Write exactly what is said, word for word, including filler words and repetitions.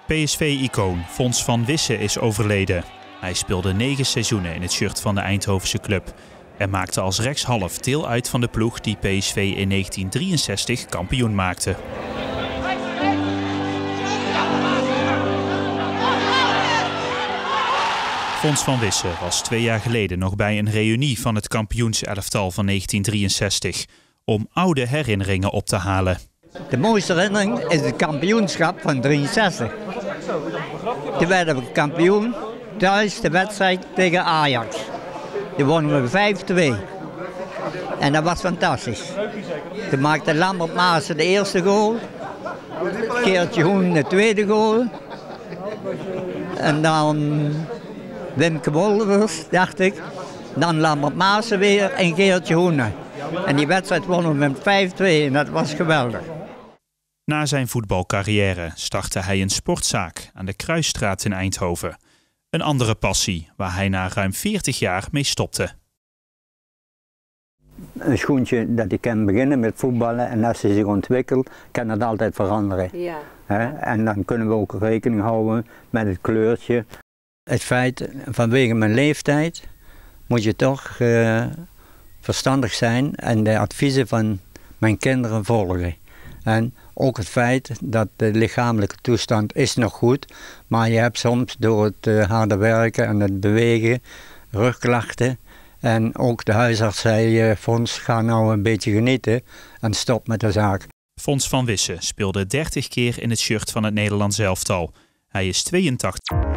P S V-icoon Fons van Wisse is overleden. Hij speelde negen seizoenen in het shirt van de Eindhovense club en maakte als rechtshalf deel uit van de ploeg die P S V in negentien drieënzestig kampioen maakte. Fons van Wisse was twee jaar geleden nog bij een reunie van het kampioenselftal van negentien drieënzestig om oude herinneringen op te halen. De mooiste herinnering is het kampioenschap van drieënzestig. Toen werden we kampioen, thuis de wedstrijd tegen Ajax. Toen wonnen we vijf twee. En dat was fantastisch. Toen maakte Lambert Maassen de eerste goal. Geertje Hoen de tweede goal. En dan Wimke Wolvers, dacht ik. Dan Lambert Maassen weer en Geertje Hoen. En die wedstrijd wonnen we met vijf twee en dat was geweldig. Na zijn voetbalcarrière startte hij een sportzaak aan de Kruisstraat in Eindhoven. Een andere passie waar hij na ruim veertig jaar mee stopte. Een schoentje dat ik kan beginnen met voetballen en als hij zich ontwikkelt, kan het altijd veranderen. Ja. En dan kunnen we ook rekening houden met het kleurtje. Het feit, vanwege mijn leeftijd moet je toch uh, verstandig zijn en de adviezen van mijn kinderen volgen. En ook het feit dat de lichamelijke toestand is nog goed, maar je hebt soms door het uh, harde werken en het bewegen rugklachten. En ook de huisarts zei, uh, Fons, ga nou een beetje genieten en stop met de zaak. Fons van Wisse speelde dertig keer in het shirt van het Nederlands elftal. Hij is tweeëntachtig.